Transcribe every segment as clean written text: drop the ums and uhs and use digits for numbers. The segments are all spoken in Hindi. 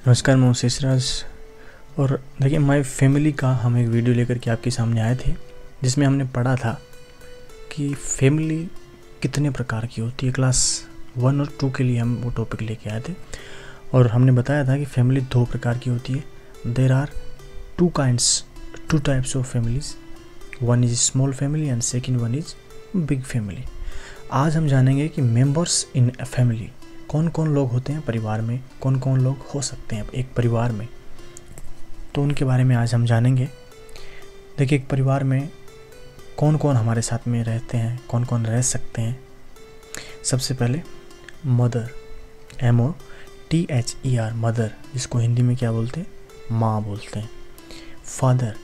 नमस्कार, मैं शेष राज। और देखिए, माय फैमिली का हम एक वीडियो लेकर के आपके सामने आए थे, जिसमें हमने पढ़ा था कि फैमिली कितने प्रकार की होती है। क्लास 1 और 2 के लिए हम वो टॉपिक लेके आए थे और हमने बताया था कि फैमिली 2 प्रकार की होती है। There are two types of families. One is small family and second one is big family. आज हम जानेंगे कि मेंबर्स इन ए फैमिली, कौन कौन लोग होते हैं परिवार में, कौन कौन लोग हो सकते हैं एक परिवार में, तो उनके बारे में आज हम जानेंगे। देखिए, एक परिवार में कौन कौन हमारे साथ में रहते हैं, कौन कौन रह सकते हैं। सबसे पहले मदर, MOTHER, मदर, जिसको हिंदी में क्या बोलते हैं, माँ बोलते हैं। फादर,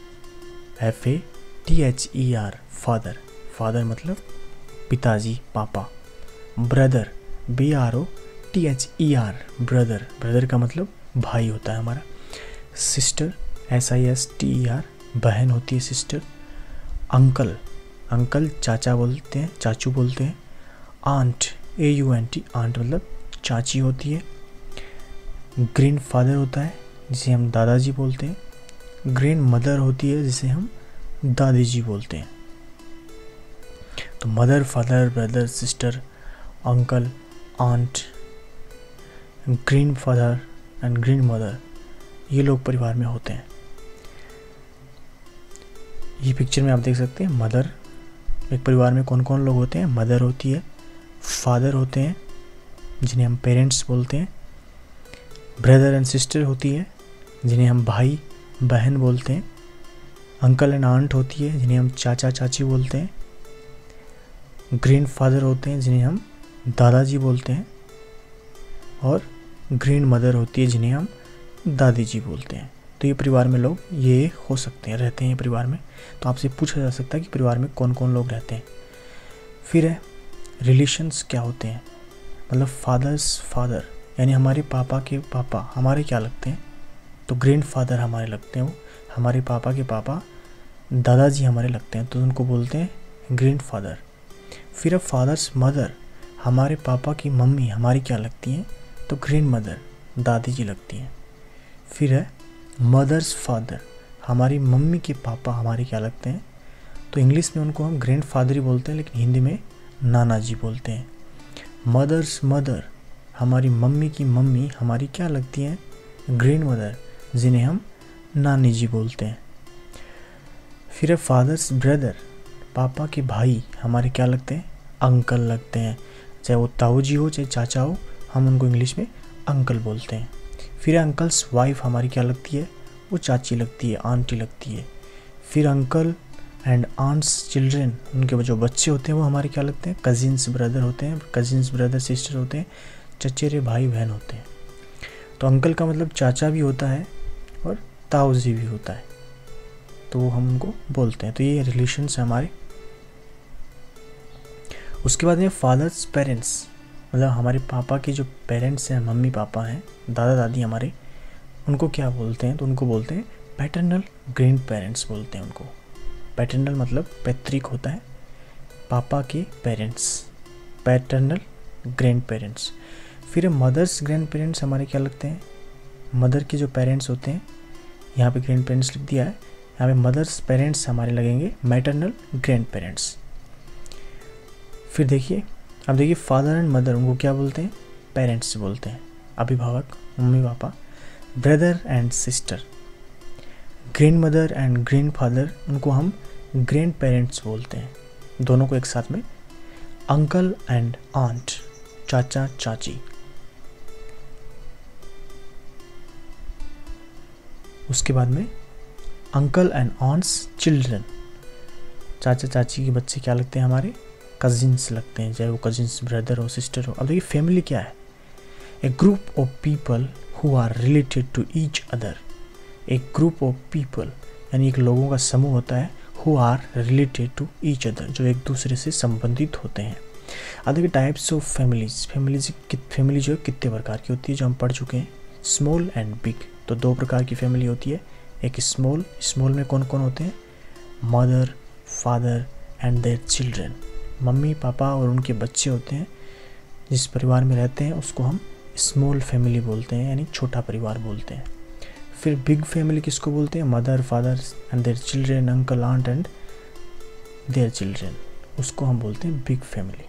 FATHER, फादर, फादर मतलब पिताजी, पापा। ब्रदर, BROTHER, ब्रदर, ब्रदर का मतलब भाई होता है हमारा। सिस्टर, SISTER, बहन होती है सिस्टर। अंकल, अंकल चाचा बोलते हैं, चाचू बोलते हैं। आंट, AUNT, आंट मतलब चाची होती है। ग्रैंड फादर होता है, जिसे हम दादाजी बोलते हैं। ग्रैंड मदर होती है, जिसे हम दादी जी बोलते हैं। तो mother, father, brother, sister, uncle, aunt, grandfather and grandmother, ये लोग परिवार में होते हैं। ये पिक्चर में आप देख सकते हैं मदर। एक परिवार में कौन कौन लोग होते हैं। मदर होती है, फादर होते हैं जिन्हें हम पेरेंट्स बोलते हैं। ब्रदर एंड सिस्टर होती है, जिन्हें हम भाई बहन बोलते हैं। अंकल एंड आंट होती है, जिन्हें हम चाचा चाची बोलते हैं। ग्रैंड फादर होते हैं, जिन्हें हम दादाजी बोलते हैं। और ग्रैंड मदर होती है, जिन्हें हम दादी जी बोलते हैं। तो ये परिवार में लोग ये हो सकते हैं, रहते हैं परिवार में। तो आपसे पूछा जा सकता है कि परिवार में कौन कौन लोग रहते हैं। फिर है रिलेशंस क्या होते हैं, मतलब फादर्स फादर, यानी हमारे पापा के पापा हमारे क्या लगते हैं, तो ग्रैंड फादर हमारे लगते हैं। वो हमारे पापा के पापा दादाजी हमारे लगते हैं, तो उनको बोलते हैं ग्रैंड फादर। फिर है फादर्स मदर, हमारे पापा की मम्मी हमारी क्या लगती हैं, तो ग्रैंड मदर, दादी जी लगती हैं। फिर है मदर्स फादर, हमारी मम्मी के पापा हमारे क्या लगते हैं, तो इंग्लिश में उनको हम ग्रैंड फादर ही बोलते हैं, लेकिन हिंदी में नाना जी बोलते हैं। मदर्स मदर, हमारी मम्मी की मम्मी हमारी क्या लगती हैं, ग्रैंड मदर, जिन्हें हम नानी जी बोलते हैं। फिर है फादर्स ब्रदर, पापा के भाई हमारे क्या लगते हैं, अंकल लगते हैं। चाहे वो ताऊ जी हो चाहे चाचा हो, हम उनको इंग्लिश में अंकल बोलते हैं। फिर अंकल्स वाइफ हमारी क्या लगती है, वो चाची लगती है, आंटी लगती है। फिर अंकल एंड आंट्स चिल्ड्रन, उनके जो बच्चे होते हैं वो हमारे क्या लगते हैं, कजिन्स ब्रदर होते हैं, कजिन्स ब्रदर सिस्टर होते हैं, चचेरे भाई बहन होते हैं। तो अंकल का मतलब चाचा भी होता है और ताऊ जी भी होता है, तो वो हम उनको बोलते हैं। तो ये रिलेशंस है हमारे। उसके बाद में फादर्स पेरेंट्स, मतलब हमारे पापा के जो पेरेंट्स हैं, मम्मी पापा हैं, दादा दादी हमारे, उनको क्या बोलते हैं, तो उनको बोलते हैं पैटर्नल ग्रैंड पेरेंट्स बोलते हैं उनको। पैटर्नल मतलब पैतृक होता है, पापा के पेरेंट्स, पैटर्नल ग्रैंड पेरेंट्स। फिर मदर्स ग्रैंड पेरेंट्स हमारे क्या लगते हैं, मदर के जो पेरेंट्स होते हैं, यहाँ पे ग्रैंड पेरेंट्स लिख दिया है, यहाँ पे मदर्स पेरेंट्स हमारे लगेंगे मैटरनल ग्रैंड पेरेंट्स। फिर देखिए, अब देखिए फादर एंड मदर, उनको क्या बोलते हैं, पेरेंट्स बोलते हैं, अभिभावक, mummy papa. Brother and sister, grandmother and grandfather, उनको हम ग्रैंड पेरेंट्स बोलते हैं, दोनों को एक साथ में। अंकल एंड आंट, चाचा चाची। उसके बाद में अंकल एंड आंट्स चिल्ड्रन, चाचा चाची के बच्चे क्या लगते हैं, हमारे कजिन्स लगते हैं, चाहे वो कजिन्स ब्रदर हो सिस्टर हो। अब देखिए फैमिली क्या है, a group of people who are related to each other. एक ग्रुप ऑफ पीपल यानी एक लोगों का समूह होता है, who are related to each other, जो एक दूसरे से संबंधित होते हैं। अब देखिए टाइप्स ऑफ फैमिलीज, फैमिली जो है कितने प्रकार की होती है, जो हम पढ़ चुके हैं, स्मॉल एंड बिग। तो 2 प्रकार की फैमिली होती है, एक स्मॉल, स्मॉल में कौन कौन होते हैं, mother father and their children, mummy papa और उनके बच्चे होते हैं। जिस परिवार में रहते हैं उसको हम स्मॉल फैमिली बोलते हैं, यानी छोटा परिवार बोलते हैं। फिर बिग फैमिली किसको बोलते हैं? Mother, father and their children, uncle, aunt and their children, उसको हम बोलते हैं बिग फैमिली।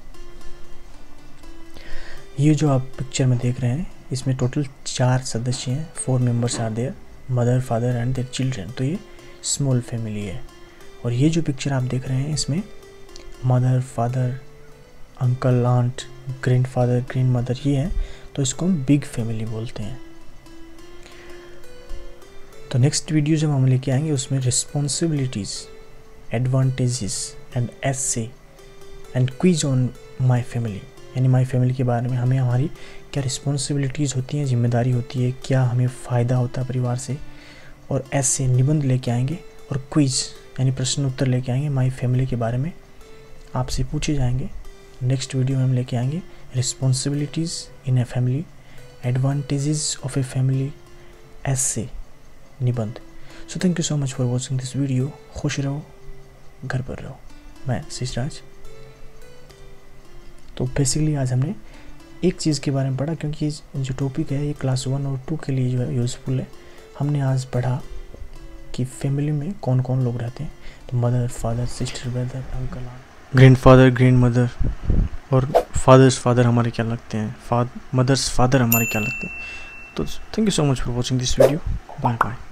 ये जो आप पिक्चर में देख रहे हैं, इसमें टोटल 4 सदस्य हैं, 4 members are there, mother, father and their children, तो ये स्मॉल फैमिली है। और ये जो पिक्चर आप देख रहे हैं, इसमें mother, father, uncle, aunt, grandfather, grandmother, ये है, तो इसको हम बिग फैमिली बोलते हैं। तो नेक्स्ट वीडियो जब हम लेके आएंगे, उसमें responsibilities, advantages and essay and quiz on my family, यानी माय फैमिली के बारे में हमें हमारी क्या रिस्पॉन्सिबिलिटीज़ होती हैं, जिम्मेदारी होती है, क्या हमें फ़ायदा होता है परिवार से, और ऐसे निबंध लेके आएंगे, और क्विज यानी प्रश्न उत्तर लेके आएंगे माय फैमिली के बारे में, आपसे पूछे जाएंगे। नेक्स्ट वीडियो में हम लेके आएंगे responsibilities in a family, advantages of a family, ऐसे निबंध। So thank you so much for watching this video. खुश रहो, घर पर रहो। मैं शिशराज। तो बेसिकली आज हमने एक चीज़ के बारे में पढ़ा, क्योंकि ये जो टॉपिक है ये क्लास 1 और 2 के लिए जो है यूज़फुल है। हमने आज पढ़ा कि फैमिली में कौन कौन लोग रहते हैं, तो mother, father, sister, brother, uncle, grandfather, grandmother, और फादर्स फादर हमारे क्या लगते हैं, मदर्स फादर हमारे क्या लगते हैं। तो thank you so much for watching this video. Bye bye.